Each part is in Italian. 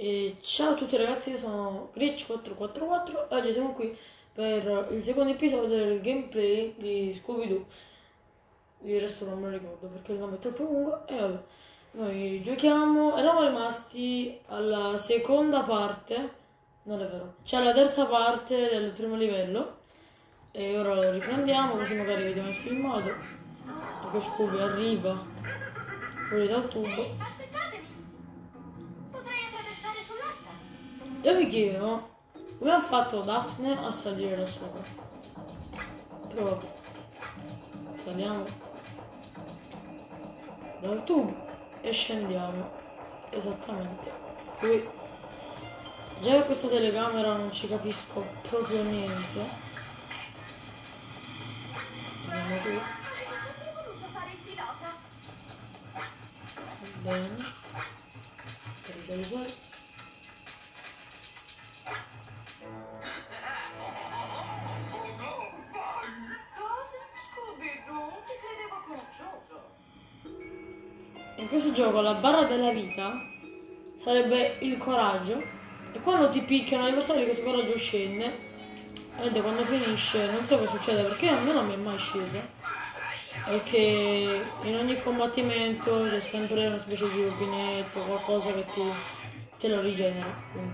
E ciao a tutti ragazzi, io sono Glitch444 e oggi siamo qui per il secondo episodio del gameplay di Scooby-Doo. Il resto non me lo ricordo perché il nome è troppo lungo e vabbè. Noi giochiamo, eravamo rimasti alla seconda parte, non è vero, c'è la terza parte del primo livello e ora lo riprendiamo così magari vediamo il filmato. Ecco Scooby arriva fuori dal tubo. Aspettatemi! Potrei attraversare sull'asta. Io mi chiedo come ha fatto Daphne a salire da sopra. Però saliamo dal tubo e scendiamo esattamente qui. Già che questa telecamera non ci capisco proprio niente. Andiamo qui. Avrei voluto fare il pilota. Bene. Risale. Cosa? Scooby-Doo, ti credevo coraggioso. In questo gioco la barra della vita sarebbe il coraggio e quando ti picchiano gli avversari questo coraggio scende e vedete quando finisce non so che succede perché a me non mi è mai scesa, perché in ogni combattimento c'è sempre una specie di rubinetto, qualcosa che te lo rigenera, quindi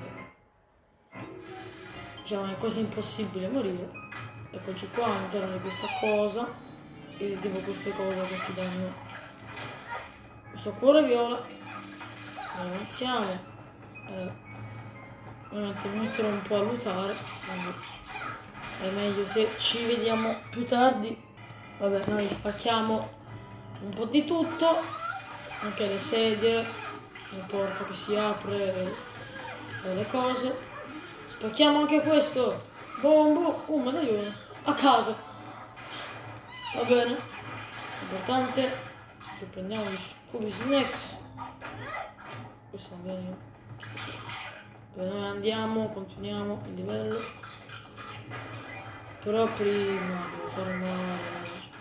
diciamo è quasi impossibile morire. Eccoci qua all'interno di questa cosa e tipo queste cose che ti danno questo cuore viola. Noi avanziamo, ovviamente mi metterò un po' a lutare, quindi è meglio se ci vediamo più tardi. Vabbè, noi spacchiamo un po' di tutto, anche le sedie, la porta che si apre e le cose. Spacchiamo anche questo, bombo, un medaglione, a caso. Va bene, l'importante che prendiamo gli Scooby Snacks. Questo va bene. Dove noi andiamo, continuiamo il livello. Però prima devo fare una...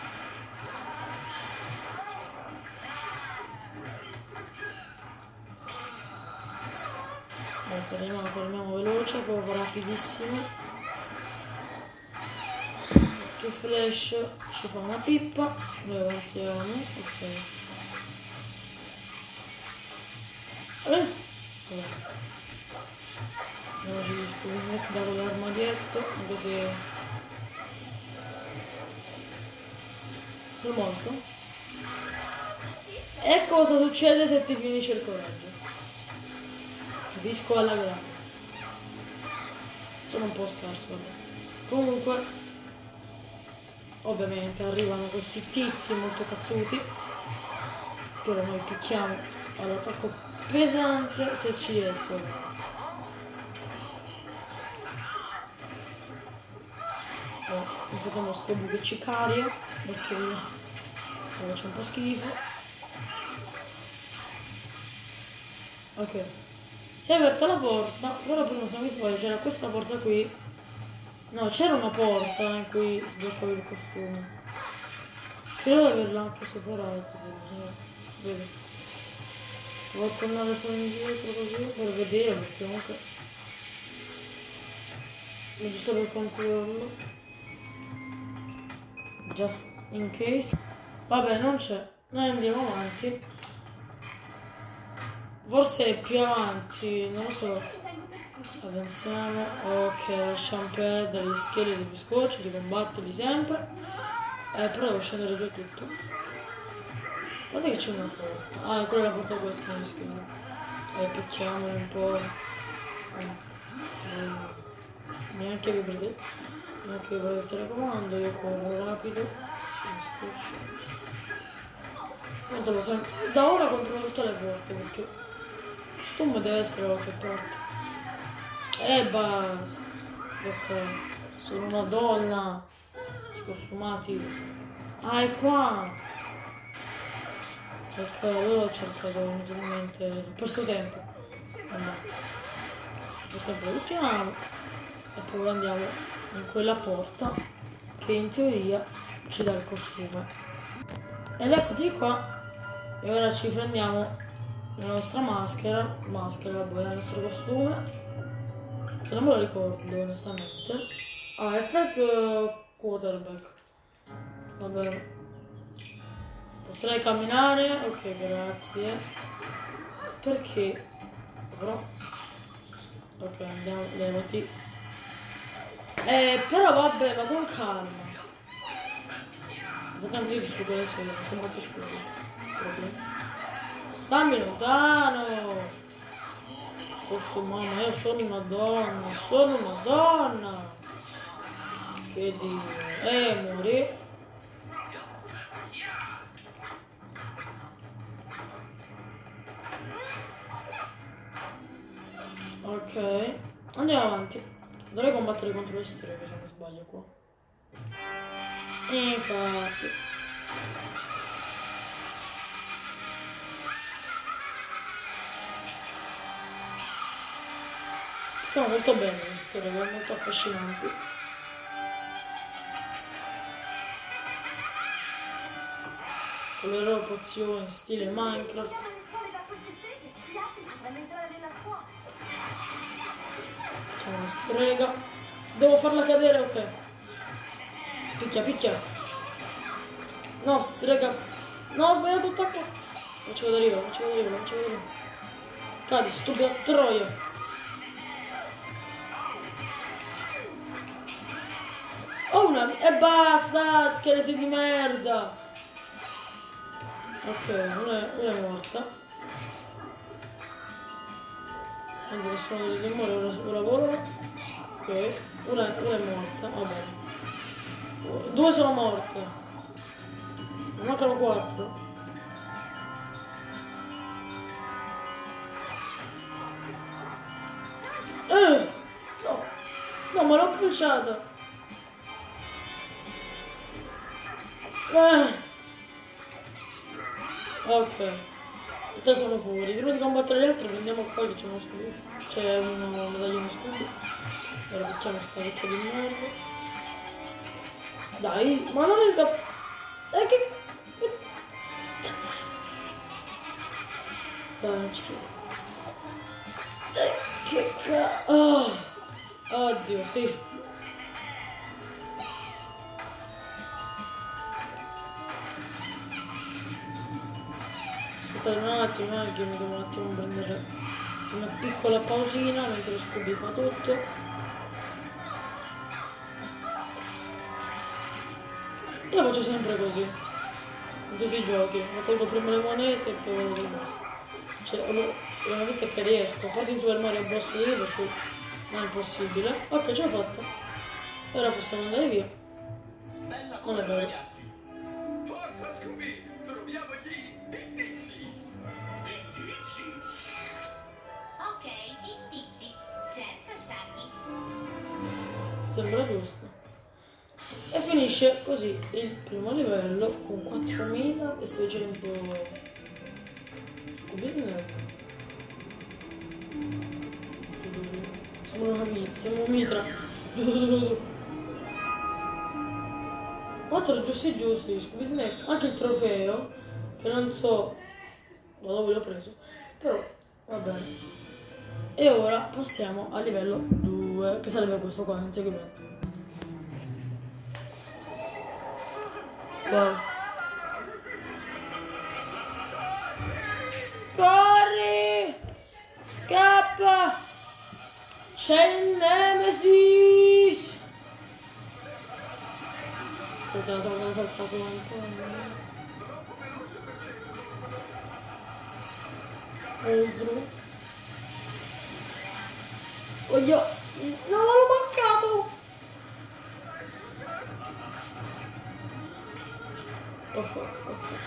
fermiamo veloce, proprio rapidissimi. Che Flash ci fa una pippa, noi avanziamo, ok. Allora. Andiamo sugli Scooby Snack da quell'armadietto, anche se... Sono morto? E cosa succede se ti finisce il coraggio? Capisco alla grande. Sono un po' scarso, vabbè. Comunque, ovviamente arrivano questi tizi molto cazzuti, che ora noi picchiamo all'attacco pesante se ci riescono. Mi facciamo Scooby che ci caria, perché mi faccio un po' schifo. Ok. Si è aperta la porta, però prima se non mi sbaglio c'era questa porta qui. No, c'era una porta in cui sbloccavo il costume. Credo di averla anche separata, si vede. Devo tornare solo indietro così per vedere, perché comunque... è giusto per controllo. Just in case. Vabbè, non c'è. Noi andiamo avanti. Forse è più avanti, non lo so. Avanziamo. Ok, lasciamo perdere gli scheletri di biscocci, di combatterli sempre. Però devo scendere già tutto. Guarda che c'è una porta. Ah, quella è la porta questa con gli scheletri. Picchiamoli un po'. Neanche vi prendete. Neanche vi prendete il telecomando, io corro rapido. Da ora controllo tutte le porte perché il costume deve essere da qualche parte. Basta. Ok, sono una donna. Scostumati. Ah, è qua. Ok, allora ho cercato inutilmente. Ho perso tempo. Nel tempo luttiamo. E poi andiamo in quella porta che in teoria ci dà il costume. Ed eccoci qua. E ora ci prendiamo la nostra maschera, vabbè, il nostro costume, che non me lo ricordo onestamente. Ah, è Fred quarterback. Va bene. Potrei camminare? Ok, grazie. Perché? Però... Ok, andiamo, levati. Però vabbè, ma con calma. Facciamo di su quelle sere, combatto scuro. Stammi lontano! Sposto mamma, io sono una donna! Che dire? Morì. Ok, andiamo avanti. Dovrei combattere contro le streghe se non sbaglio qua. Infatti. Sono molto belle le streghe, molto affascinanti. Con le loro pozioni, stile Minecraft. C'è una strega. Devo farla cadere, ok. Picchia, picchia. No, strega. No, ho sbagliato attacco. Faccio vedere io. Cadi, stupida troia. Oh, una... E basta, scheletri di merda. Ok, una è morta. Allora, sono delle demore, ora volano. Ok, una è morta, va bene. Due sono morte. Ne mancano 4. No! No, ma l'ho calciata! Ok. I 3 sono fuori. Prima di combattere gli altri prendiamo qua che c'è uno scudo. C'è un medaglione scudo. Ora facciamo sta vecchia di merda. Dai, ma non riesco a... che... Dai, non ci credo. Che oh. Oddio, sì. Aspettate un attimo, che mi devo un attimo prendere una piccola pausina mentre Scooby fa tutto. Io faccio sempre così, in tutti i giochi, raccolgo prima le monete e poi vado di boss. Cioè, una vita che riesco, a parte in Super Mario Bros. Lì perché non è impossibile. Ok, ce l'ho fatta. Ora possiamo andare via. Non è vero. Ragazzi, forza Scooby, troviamo gli indizi. Ok, indizi. Certo, Shaggy. Sembra giusto. E finisce così il primo livello con 4600 Scooby. Siamo un mitra. 4 giusti, Scooby Snack. Anche il trofeo, che non so da dove l'ho preso, però va bene. E ora passiamo al livello 2, che sarebbe questo qua, l'inseguimento. Wow. Corri! Scappa! C'è il Nemesis! Salta un po'. Mostro. Oddio! No, l'ho mancato! Oh fuck.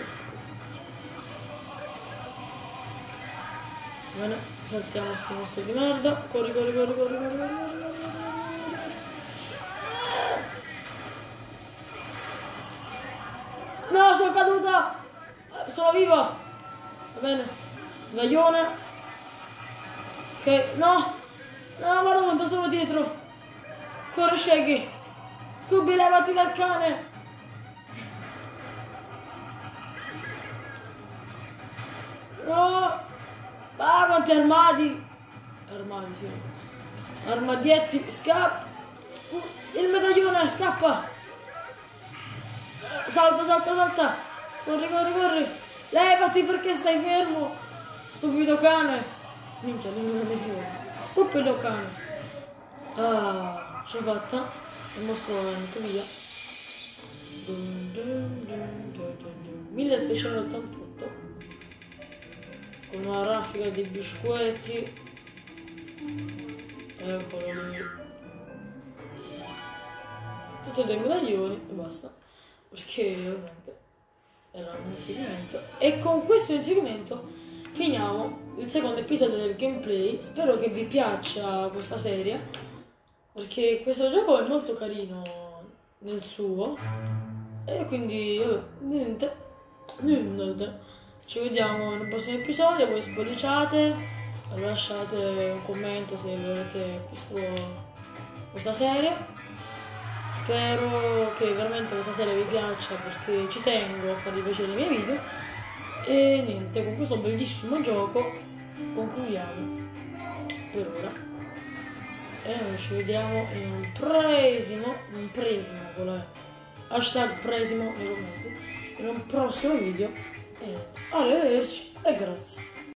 Bene, saltiamo sti mostri di merda. Corri. No, sono caduta! Sono viva! Va bene. Medaglione. Ok, no! No, guarda quanto sono dietro! Corri, Shaggy! Scooby, levati dal cane! No! Ah, quanti armadi! Armadi, sì. Armadietti, scappa! Il medaglione, scappa! Salta, salta, salta! Corri, corri, corri! Levati perché stai fermo! Stupido cane! Minchia, non mi più. Stupido cane! Ah, ce l'ho fatta. Il mostro è andato via. 1688 con una raffica di biscotti. Eccolo lì. Tutti dei medaglioni e basta, perché ovviamente era un inserimento. E con questo inserimento finiamo il secondo episodio del gameplay. Spero che vi piaccia questa serie, perché questo gioco è molto carino nel suo. E quindi niente. Ci vediamo nel prossimo episodio. Voi spolliciate, lasciate un commento se avete visto questa serie. Spero che veramente questa serie vi piaccia, perché ci tengo a farvi piacere i miei video. E niente, con questo bellissimo gioco concludiamo per ora. E noi ci vediamo in un presimo con la hashtag presimo nei commenti, in un prossimo video. E niente, arrivederci e grazie.